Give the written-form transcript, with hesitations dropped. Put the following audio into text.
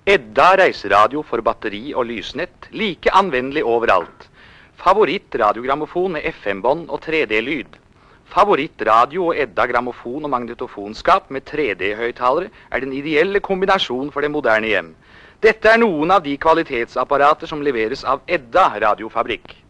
Edda reiseradio for batteri og lysnett, like anvendelig overalt. Favoritt radiogrammofon med FM-bånd og 3D-lyd. Favoritt radio og Edda grammofon og magnetofonskap med 3D-høyttalere er den ideelle kombinasjon for det moderne hjem. Dette er noen av de kvalitetsapparater som leveres av Edda radiofabrikk.